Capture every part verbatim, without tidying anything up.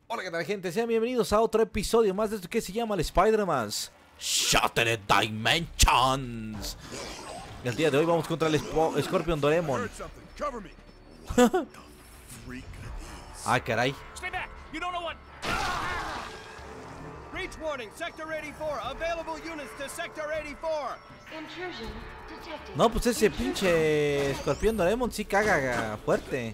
Hola, ¿qué tal, gente? Sean bienvenidos a otro episodio más de esto que se llama el Spider-Man's Shattered Dimensions. El día de hoy vamos contra el Scorpion Doraemon. Ah, caray. No, pues ese pinche Escorpión Doraemon sí caga fuerte.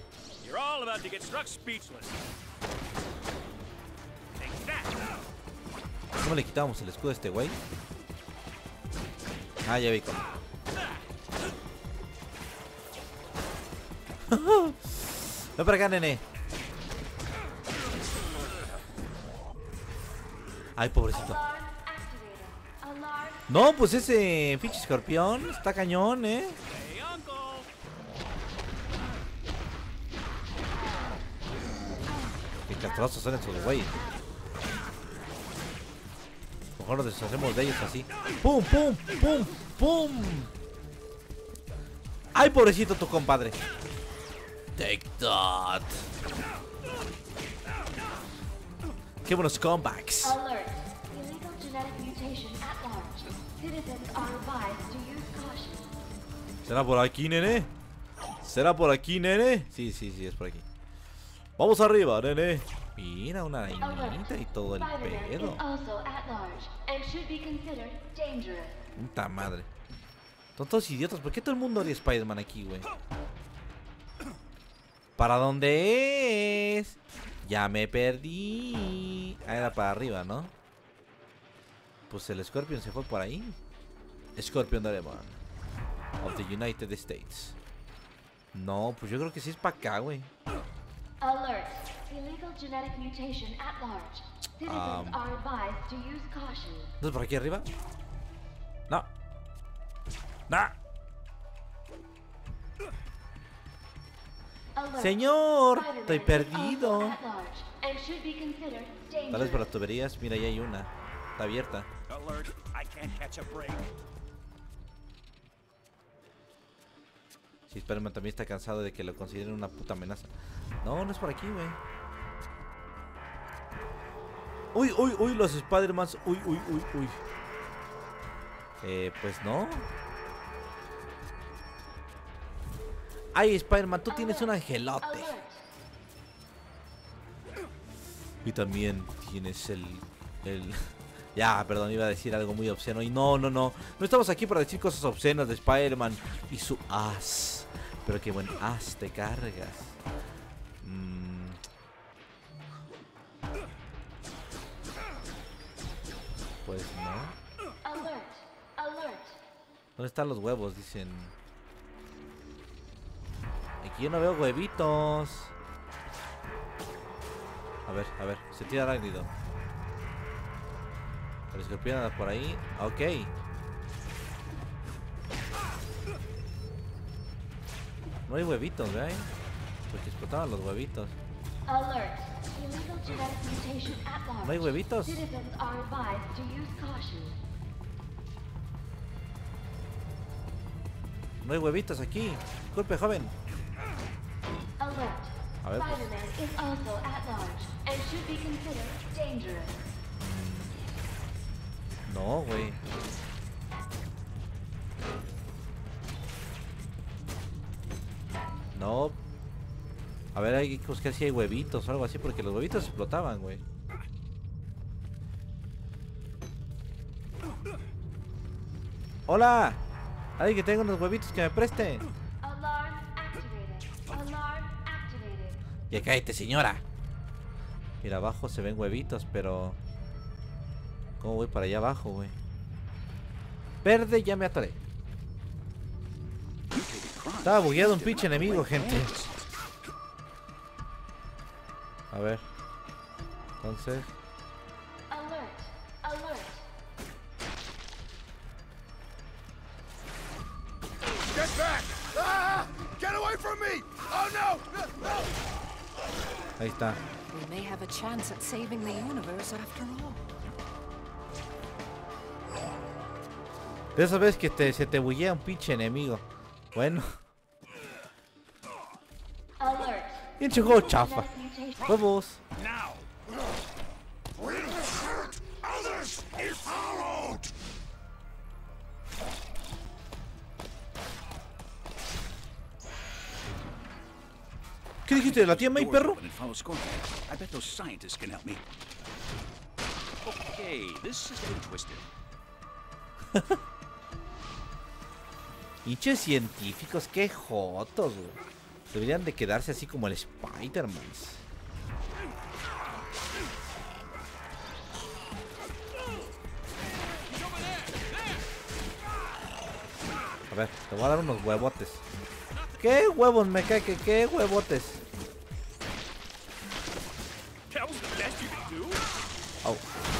¿Cómo le quitamos el escudo a este güey? Ah, ya vi cómo. Ven para acá, nene. Ay, pobrecito. No, pues ese pinche escorpión está cañón, eh. Qué castrosos son estos güeyes. Mejor nos deshacemos de ellos así. ¡Pum, pum, pum, pum! ¡Ay, pobrecito tu compadre! Take that. ¡Qué buenos comebacks! ¿Será por aquí, nene? ¿Será por aquí, nene? Sí, sí, sí, es por aquí. Vamos arriba, nene. Mira, una arañita y todo el pedo. Puta madre. Tontos idiotas, ¿por qué todo el mundo odia Spider-Man aquí, güey? ¿Para dónde es? Ya me perdí. Ah, era para arriba, ¿no? Pues el Scorpion se fue por ahí. Scorpion Doraemon of the United States. No, pues yo creo que sí es para acá, güey. Alert. Illegal genetic mutation at large. Citizens um, are advised to use caution. ¿No es por aquí arriba? No. No. Alert. Señor, estoy perdido. Tal vez por las tuberías. Mira, ahí hay una. Está abierta. Alert. I can't catch a break. Sí, Spider-Man también está cansado de que lo consideren una puta amenaza. No, no es por aquí, güey. Uy, uy, uy, los Spider-Mans. Uy, uy, uy, uy. Eh, pues no. Ay, Spider-Man, tú tienes un angelote. Y también tienes el... el... Ya, perdón, iba a decir algo muy obsceno. Y no, no, no. No estamos aquí para decir cosas obscenas de Spider-Man y su as. Pero qué buen as te cargas. Mm. Pues no. ¿Dónde están los huevos? Dicen. Aquí yo no veo huevitos. A ver, a ver. Se tira arácnido. El escorpión anda por ahí. Ok. No hay huevitos, ¿ve? Porque explotaban los huevitos. No hay huevitos. No hay huevitos aquí. Disculpe, joven. A ver, pues. No, güey. No. A ver, hay que buscar si hay huevitos o algo así, porque los huevitos explotaban, güey. ¡Hola! Alguien que tenga unos huevitos que me preste. Ya cállate, señora. Mira, abajo se ven huevitos, pero... ¿Cómo voy para allá abajo, güey? Verde, ya me atoré. Estaba bugueado un pinche enemigo, gente. A ver. Entonces. Get back! Ah! Get away from me! Oh no! No! Ahí está. We may have a chance at saving the universe after all. De esas veces que te, se te buguea un pinche enemigo. Bueno. Pinche juego chafa. Huevos. is hollowed. ¿Qué dijiste? ¿La tía May, perro? And follow Scorpion. I bet those scientists can help me. Okay, this is getting twisted. Pinches científicos, qué jotos, güey. Deberían de quedarse así como el Spider-Man. A ver, te voy a dar unos huevotes. ¿Qué huevos me cae? ¿Qué, qué huevotes? Oh.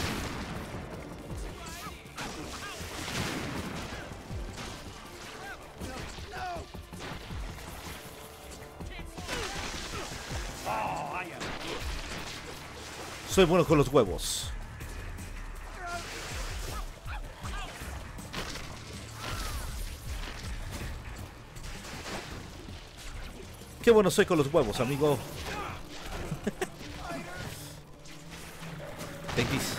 Soy bueno con los huevos. Qué bueno soy con los huevos, amigo. Take this.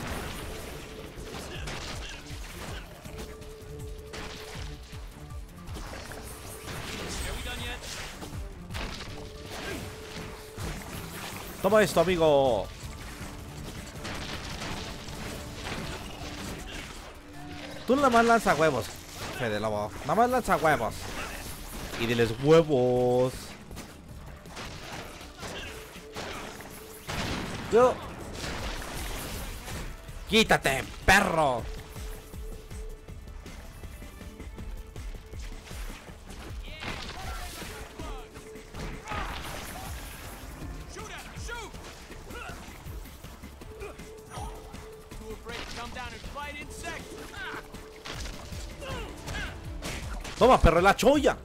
Toma esto, amigo. Tú nada más lanza huevos, Fede Lobo. Nada más lanza huevos. Y diles huevos. Yo. Quítate, perro. Toma, perro, la cholla.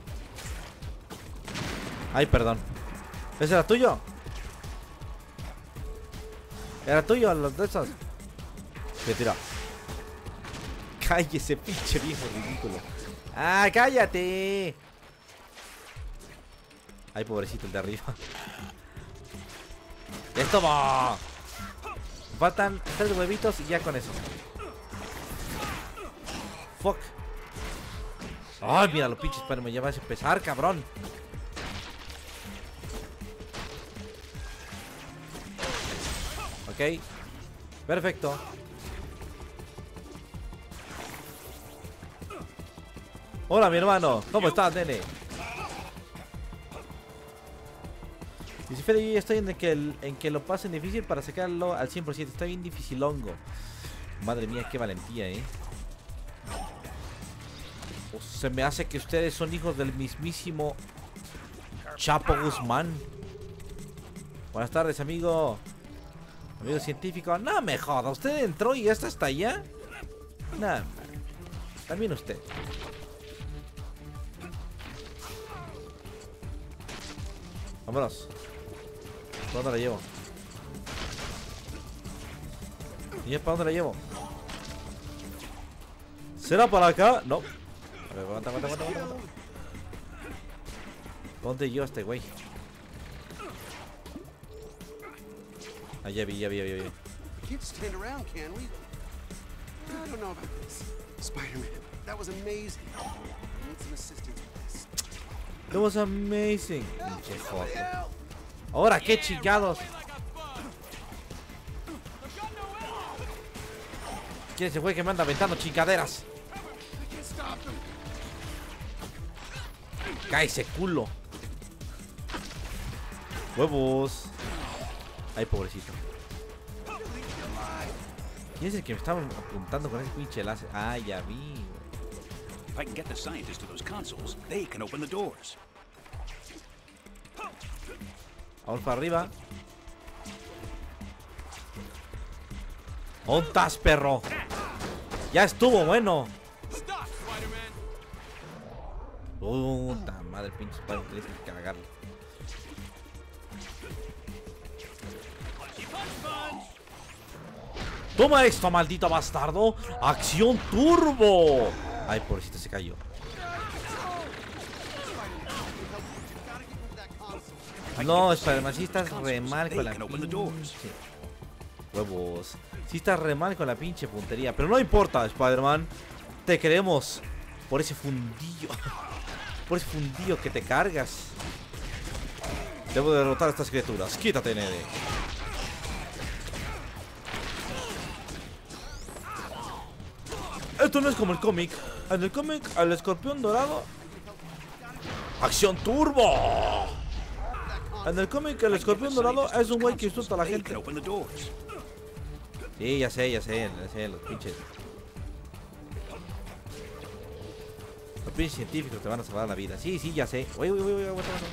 Ay, perdón. ¿Ese era tuyo? Era tuyo, los de esos. Que tira. Cállese, pinche viejo ridículo. Ah, cállate. Ay, pobrecito el de arriba. Esto va. Faltan tres huevitos y ya con eso. Fuck. Ay, mira los pinches, pero me llevas a empezar, cabrón. Ok. Perfecto. Hola, mi hermano. ¿Cómo estás, nene? Dice Fede, yo ya estoy en que, el, en que lo pasen difícil para sacarlo al cien por ciento. Está bien dificilongo. Madre mía, qué valentía, eh. O se me hace que ustedes son hijos del mismísimo Chapo Guzmán. Buenas tardes, amigo. Amigo científico. No me joda, ¿usted entró y esta está allá? Nada, también usted. Vámonos. ¿Para dónde la llevo? ¿Y es para dónde la llevo? ¿Será para acá? No. A ver, aguanta, aguanta, aguanta, aguanta. ¿Dónde yo este güey? Ah, ya vi, ya vi, ya vi, ya vi. Can't stand around, can we? I don't know about this. Spider-Man, that was amazing. I need some assistance with this. That was amazing. Pinche joto. Ahora, qué chingados. ¿Quién es ese güey que me anda aventando chingaderas? Cállese, culo. Huevos. Ay, pobrecito. ¿Quién es el que me estaba apuntando con ese pinche láser? Ah, ya vi. If I can get the scientists to those consoles, they can open the doors. Vamos para arriba. ¿Dónde estás, perro? Ya estuvo, bueno. Puta madre, pinche Spider, tienes que cagarle. Toma esto, maldito bastardo. ¡Acción turbo! Ay, pobrecito, se cayó. No, Spider-Man, sí estás re mal con la pinche. Huevos. Sí estás re mal con la pinche puntería. Pero no importa, Spider-Man. Te queremos por ese fundillo. Por ese fundillo que te cargas. Debo derrotar a estas criaturas. Quítate, nene. Esto no es como el cómic. En el cómic, al escorpión dorado... ¡Acción turbo! En el cómic, el escorpión dorado es un güey que insulta a la gente. Sí, ya sé, ya sé, ya sé, los pinches. Los pinches científicos te van a salvar la vida. Sí, sí, ya sé. Uy, uy, uy, uy, aguanta, aguanta.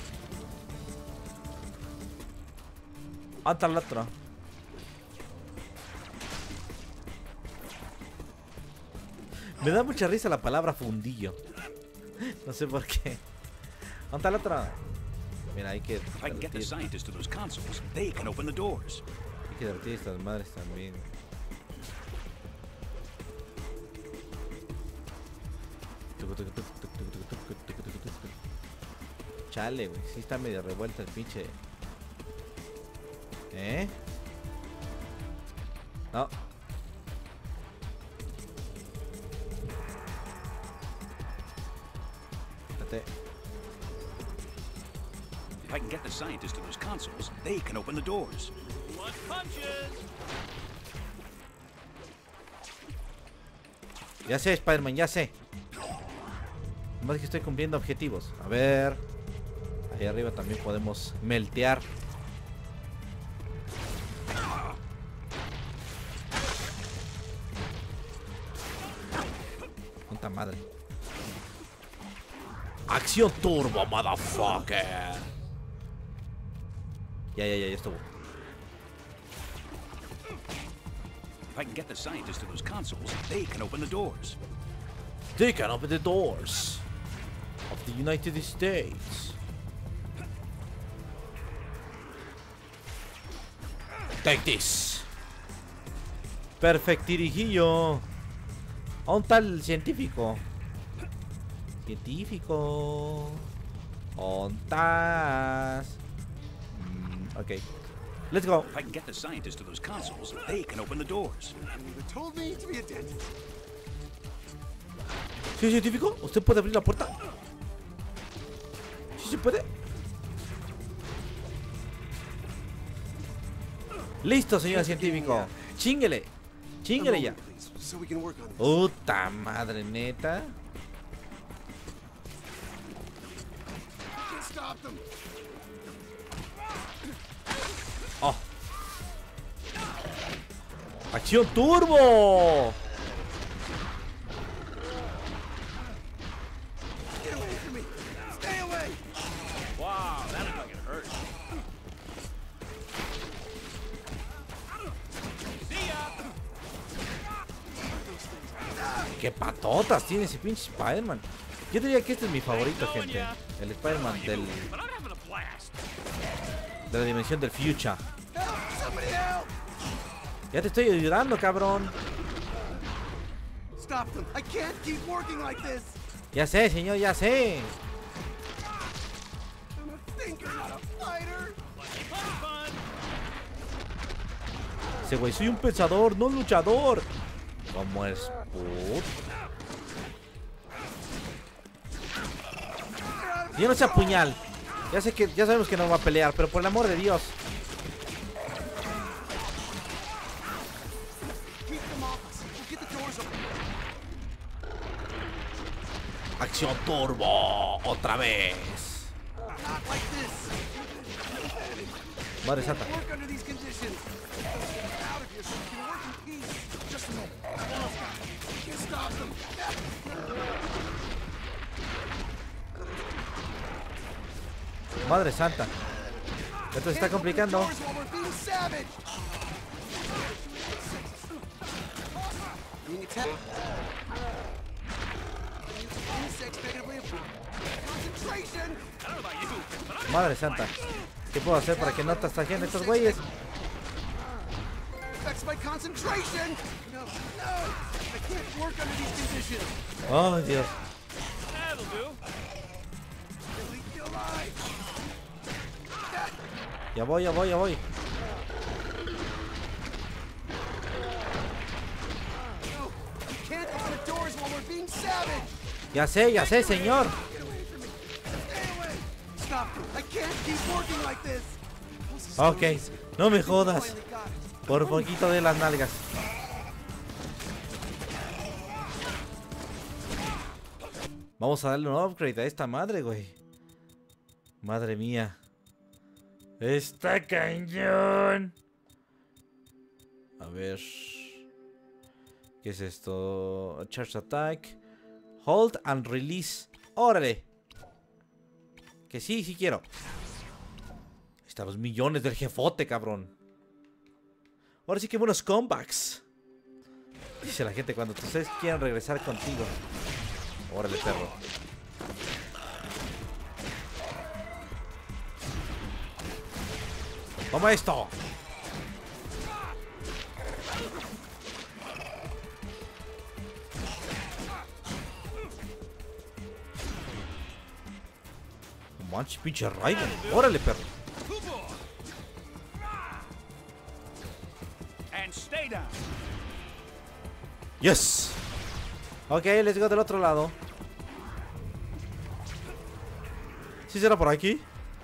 Anta la otra. Me da mucha risa la palabra fundillo. No sé por qué. Anta la otra. Mira, hay que If I can get the scientists to those consoles, they can open the doors. Hay que divertir a estas madres también. Chale, güey. Sí está medio revuelta el pinche. ¿Eh? No. Espérate. If I can get the scientists to those consoles, they can open the doors. One punches. Ya sé, Spider-Man, ya sé. Más que estoy cumpliendo objetivos. A ver. Ahí arriba también podemos meltear. Puta madre. Acción turbo, motherfucker. Ya, ya, ya, ya estuvo. If I can get the scientists to those consoles, they can open the doors. They can open the doors of the United States. Take this. Perfectirijillo. ¿A un tal científico? Científico. ¿Ontas? Mm, ok. Let's go. If I can get the scientists to those consoles, they can open the doors. You told me to be a dentist. ¿Sí, científico? ¿Usted puede abrir la puerta? ¿Sí se puede? Listo, señor científico. Chínguele. Chínguele ya. So we can work on this. Puta madre, neta. Can't stop them. Oh. ¡Acción turbo! Get away from me. Stay away. Wow, that'll fucking hurt. See ya. ¡Qué patotas tiene ese pinche Spider-Man! Yo diría que este es mi favorito, gente. El Spider-Man del... But I'm having a blast. de la dimensión del future. Help! Somebody help! Ya te estoy ayudando, cabrón. Stop them. I can't keep working like this. Ya sé, señor, ya sé. I'm a thinker, not a fighter. Ese güey, soy un pensador, no un luchador. ¿Cómo es put? Yo no sé puñal. Ya sé que, ya sabemos que no va a pelear, pero por el amor de Dios. Keep them off us. We'll get the doors open. Acción turbo, otra vez. Not like this. Madre santa. Work under these conditions. Out of here so we can work in peace. Just a moment. Almost got it. Can't stop them. Madre santa. Esto se está complicando. Doors while we're being savage. Being attacked. Insects negatively affect concentration. I don't know about you, but I'm Madre santa. ¿Qué puedo hacer para que no te estagien estos güeyes? Affects my concentration. No, no. I can't work under these conditions. Oh, Dios. that'll do. At least you're alive. Ya voy, ya voy, ya voy. Ya sé, ya sé, señor. Ok, no me jodas. Por poquito de las nalgas. Vamos a darle un upgrade a esta madre, güey. Madre mía. Está cañón. A ver. ¿Qué es esto? Charge attack. Hold and release. ¡Órale! Que sí, sí quiero. Estamos millones del jefote, cabrón. Ahora sí que buenos comebacks. Dice la gente cuando ustedes quieran regresar contigo. Órale, perro. Toma esto. No manches, pinche Raiden. Órale, perro. Yes. Ok, let's go del otro lado. ¿Sí será por aquí?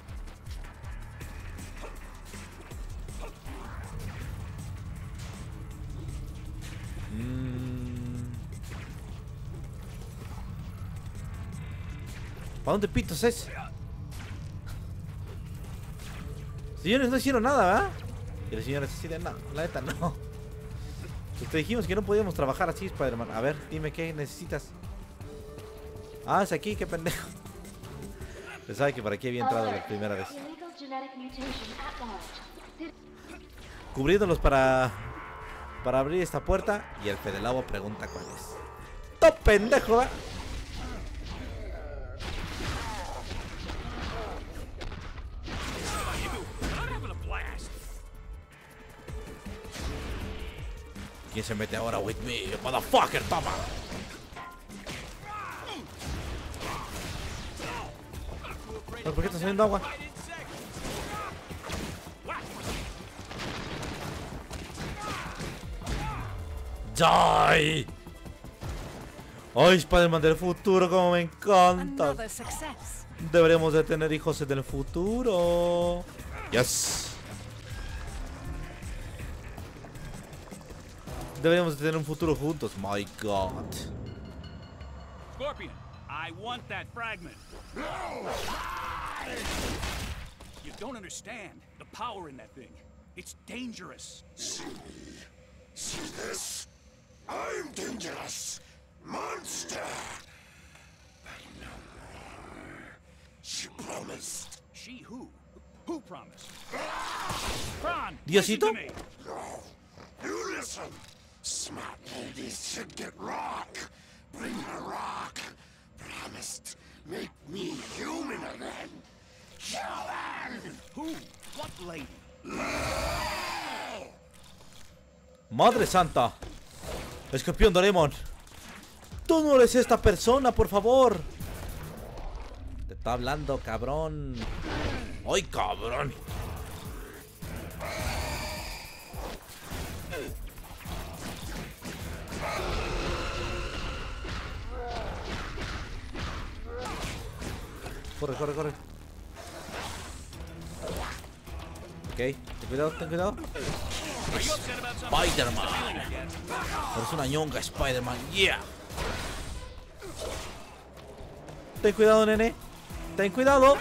Mm. ¿Para dónde pitos es? Señores, no hicieron nada, ¿verdad? Y los señores así de no, la neta no. Te dijimos que no podíamos trabajar así, Spider-Man. A ver, dime qué necesitas. Ah, es aquí, qué pendejo. Pensaba que por aquí había entrado la primera vez. Cubriéndolos para para abrir esta puerta. Y el Fedelabo pregunta cuál es. ¡To pendejo! ¿Eh? ¿Quién se mete ahora with me? Motherfucker, toma. ¿Por qué está saliendo agua? ¡Die! ¡Ay, Spider-Man del futuro! ¡Como me encanta! Deberíamos de tener hijos en el futuro. Yes. Deberíamos de tener un futuro juntos. My God. Scorpion, I want that fragment. You don't understand the power in that thing. It's dangerous. See, see this? I'm dangerous. Monster. But no more. She promised. She who? Who promised? Kron, Diosito? listen to me. No. You listen. Smart ladies should get rock. Bring her rock. Promised. Make me human again. Human. Who? What lady? Madre santa. Escorpión Doraemon. Tú no eres esta persona, por favor. Te está hablando, cabrón. ¡Ay, cabrón! Corre, corre, corre. Ok, ten cuidado, ten cuidado. Spider-Man. Eres una ñonga, Spider-Man. Yeah. Ten cuidado, nene. Ten cuidado.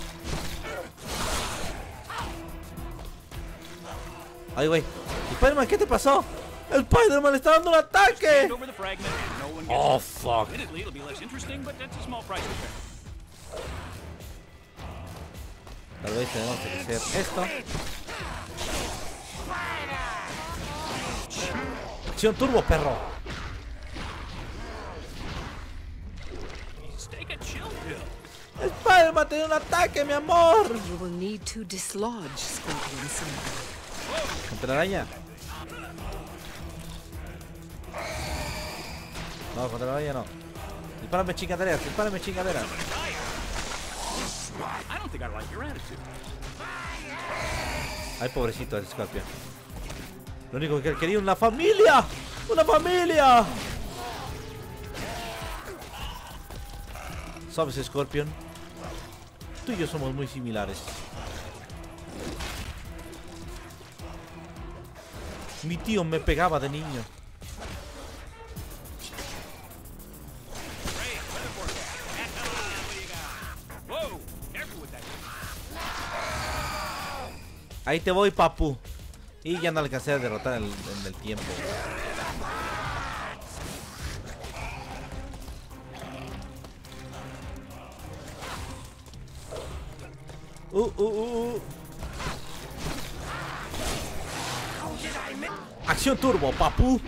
Ay, güey. Spider-Man, ¿qué te pasó? El Spider-Man le está dando un ataque. Oh, fuck. Tal vez tenemos que hacer esto. Acción turbo, perro. Spider-Man tiene un ataque, mi amor. You will need to dislodge Scorpion somehow. Contra la araña. No, contra la araña no. Dispárame chingaderas, dispárame chingaderas. Ay, pobrecito el Scorpion. Lo único que quería, una familia. ¡Una familia! ¿Sabes, Scorpion? Tú y yo somos muy similares. Mi tío me pegaba de niño. Ahí te voy, papu. Y ya no alcancé a derrotar en el, en el tiempo. Uh, uh, uh, uh. Acción turbo, papu.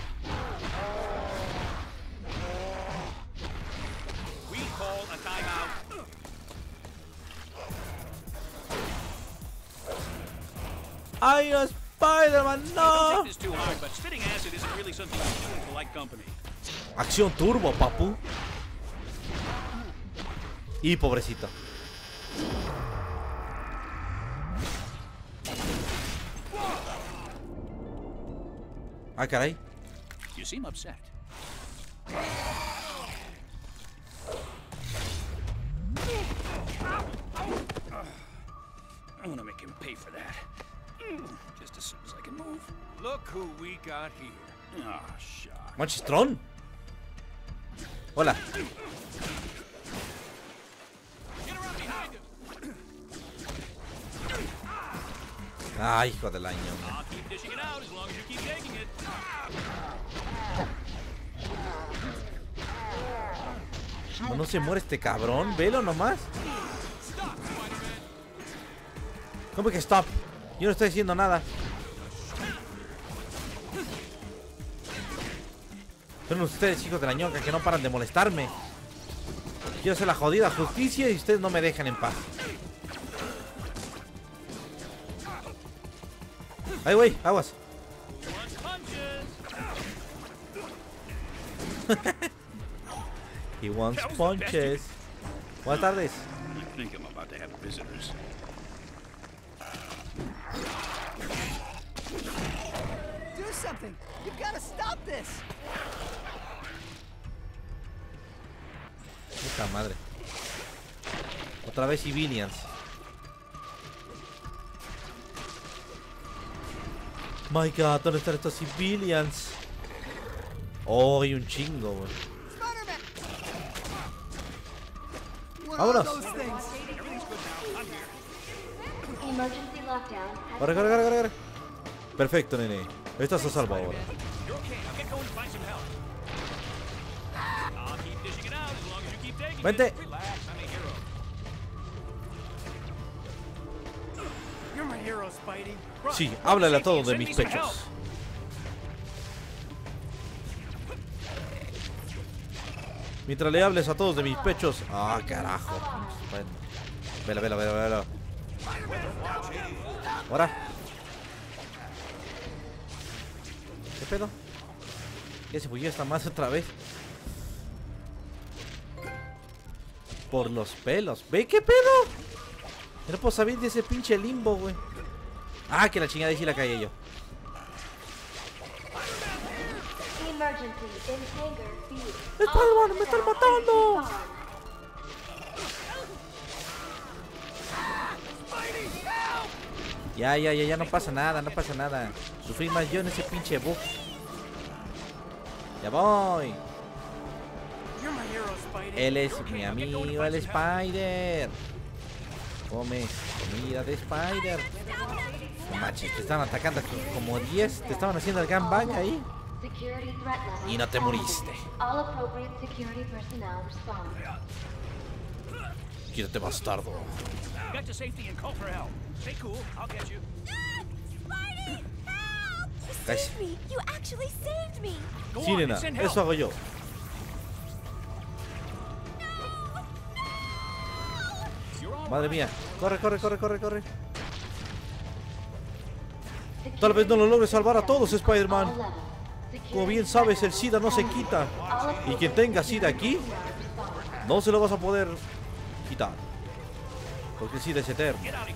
¡Ay, Spider-Man, no! Acción turbo, papu. Y pobrecito. Ah, caray. You seem upset. I want to make him pay for that. Just as soon as I can move. Look who we got here. Ah, oh, shucks. Manchistrón. Hola. Ay, hijo del año. I'll keep dishing it out as long as you keep taking it. No, no se muere este cabrón. Velo nomás. ¿Cómo que stop? Yo no estoy diciendo nada. Son ustedes, hijos de la ñoca, que no paran de molestarme. Quiero hacer la jodida justicia y ustedes no me dejan en paz. Ay, güey, aguas. He wants punches. Buenas tardes. I think I'm about to have visitors. Do something! You've got to stop this! Puta madre. Otra vez civilians. My God, ¿dónde están estos civilians? Oh, hay un chingo, güey. ¡Vámonos! Emergency lockdown. Corre, corre, corre, corre. Perfecto, nene. Estás a salvo ahora. Vente. Sí, háblale a todos de mis pechos. Mientras le hables a todos de mis pechos. Ah, carajo. Bueno. Vela, vela, vela, vela. Ahora. ¿Qué pedo? Ya se bugueó esta más otra vez. Por los pelos. ¿Ve qué pedo? Yo no puedo salir de ese pinche limbo, güey. Ah, que la chingada, y sí la caí yo. ¡Spider-Man, me están matando! Ya, ya, ya, ya no pasa nada, no pasa nada. Sufrí más yo en ese pinche bug. Ya voy. Él es mi amigo, el Spider. Come comida de Spider. No manches, te estaban atacando como diez. Te estaban haciendo el gangbang ahí. Y no te moriste. Quítate, bastardo. Sí, nena, eso hago yo. Madre mía, corre, corre, corre, corre, corre. Tal vez no lo logres salvar a todos, Spider-Man. Como bien sabes, el SIDA no se quita. Y quien tenga SIDA aquí, no se lo vas a poder quitar. Porque el SIDA es eterno.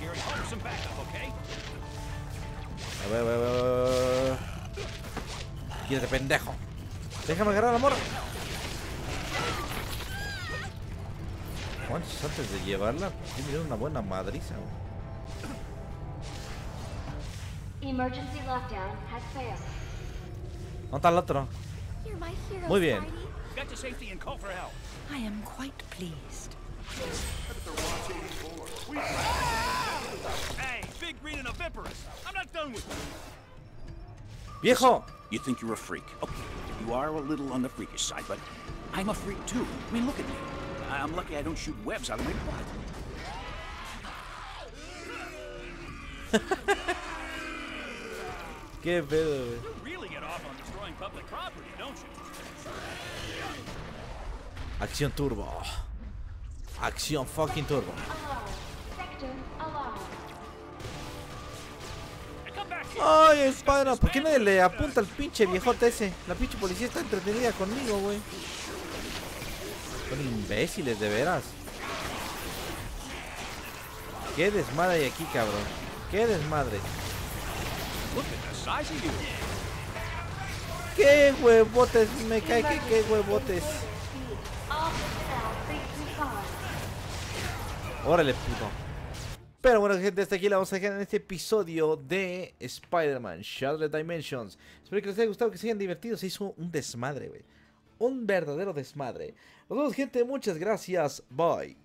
A ver, a ver, a ver. Quítate, pendejo. Déjame agarrar a la morra. Manches, antes de llevarla, sí me dio una buena madriza, güey. Emergency lockdown has failed. ¿Dónde está el otro? You're my hero, Muy bien. Spidey. Get to safety and call for help. I am quite pleased. Hey, big green and oviparous. I'm not done with you. ¡Viejo! You think you're a freak. Okay, you are a little on the freakish side, but I'm a freak too. I mean, look at me. I'm lucky I don't shoot webs out of my butt. ¡Qué pedo, güey! You really get off on destroying public property, don't you? Acción turbo. Acción fucking turbo. Alarm. Sector alarm. Come back here. Ay, Spider-Man, ¿por qué nadie le apunta al pinche viejote ese? La pinche policía está entretenida conmigo, güey. Son imbéciles, de veras. Qué desmadre hay aquí, cabrón. Qué desmadre. Look at the size of you. Qué huevotes, me cae que qué huevotes. Speed. All personnel, please recon. Órale, puto. Pero bueno, gente, hasta aquí la vamos a dejar en este episodio de Spider-Man Shattered Dimensions. Espero que les haya gustado, que se hayan divertido. Se hizo un desmadre, güey. Un verdadero desmadre. Nos vemos, gente. Muchas gracias. Bye.